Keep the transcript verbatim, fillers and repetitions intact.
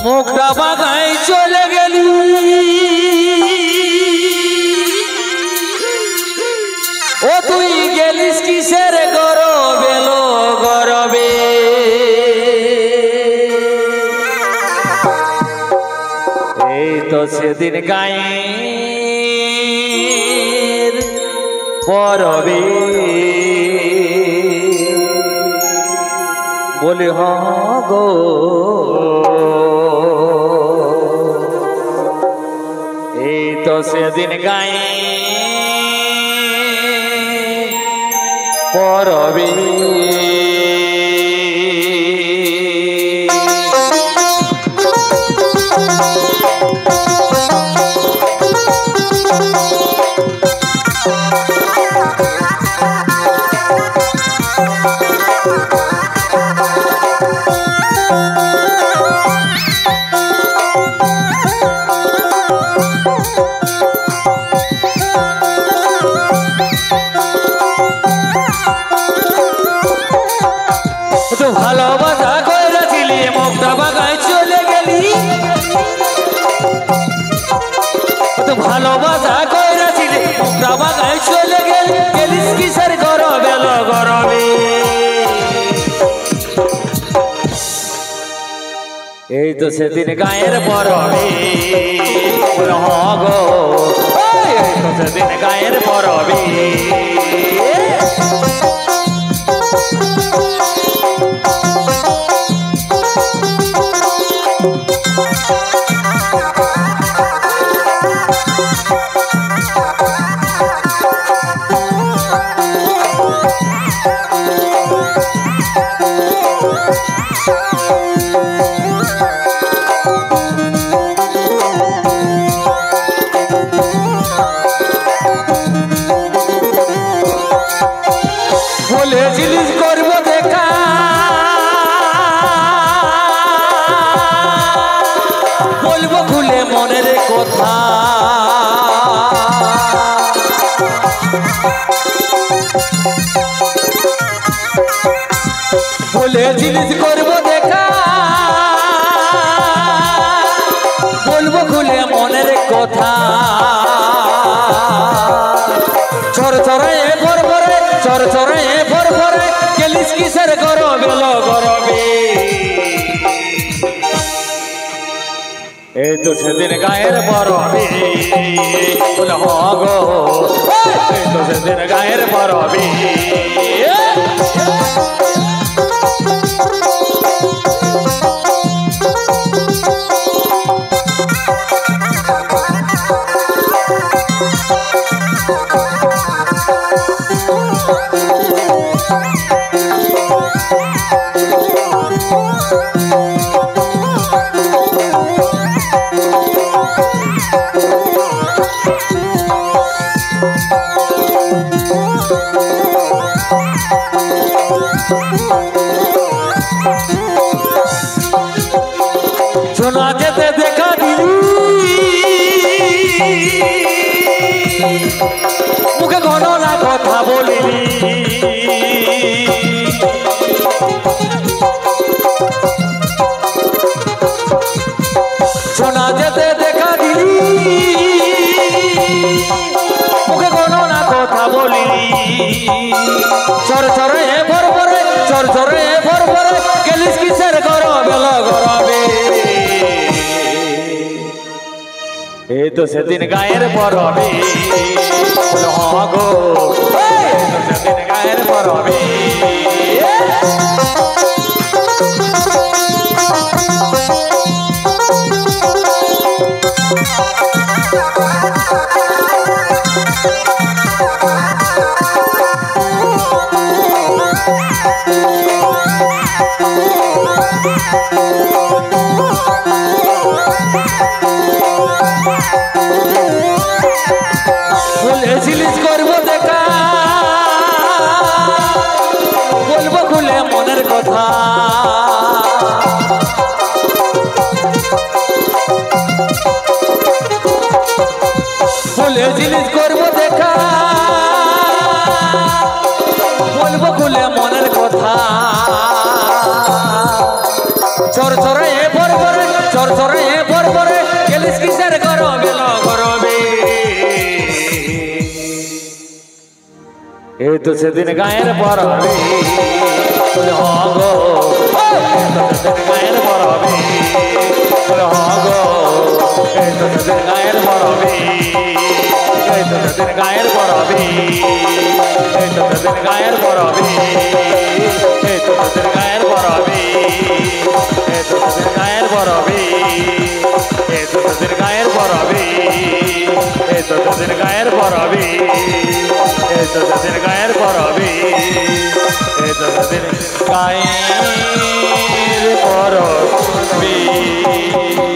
মুখটা বাগায় চলে গেলি ও তুই গেলিস কিসের গরবে লো গরবে এই তো সেদিন গায়ের পরবে বলে হ গো এই তো সেদিন গায়ে পরবে ভালোবাসা করেছিলি মুখটা বাগায় চলে গেলি ভালোবাসা করেছিলি মুখটা বাগায় চলে গেলি গেলিস কিসের গরবে লো গরবে এই তো সেদিন গায়ের পরবে গো এই তো সেদিন গায়ের পরবে বলেছিলিস করব দেখা বলবো খুলে মনের কথা বলেছিলিস করব দেখা বলবো খুলে মনের কথা চর চরে ভর ভরে চর চরে ভর ভরে গেলিস কিসের গরবে লো গরবে এই তো সেদিন গায়ের পরবে বলে হ গো এই তো সেদিন গায়ের পরবে শোনা যেতে দেখা দিলি মুখে ঘটনা কথা বলিনি শোনা যেতে দেখা দিলি মুখে ঘটনা কথা বলিনি চর চরে ভর ভরে চর চরে ভর ভরে গেলিস কিসের গরবে লো গরবে এই তো সেদিন গায়ের পরবে গো এই তো সেদিন গায়ের পরবে বলেছিলিস করব দেখা বলবো খুলে মনের কথা বলেছিলিস করব দেখা বলবো খুলে মনের কথা চর চরে ভর ভরে চর চরে ভর ভরে গেলিস কিসের করো বেল করবে এই তো সেদিন গায়ের পরবে বলে হগো এই তো সেদিন গায়ের পরবে বলে হগো এই তো সেদিন গায়ের পরবে এই তো সেদিন গায়ের পরবে এই তো সেদিন গায়ের পরবে এই তো সেদিন গায়ের পরবে এই তো সেদিন গায়ের পরবে এই তো সেদিন গায়ের পরবে এই তো সেদিন গায়ের পরবে এই তো সেদিন গায়ের পরবে এই তো সেদিন গায়ের পরবে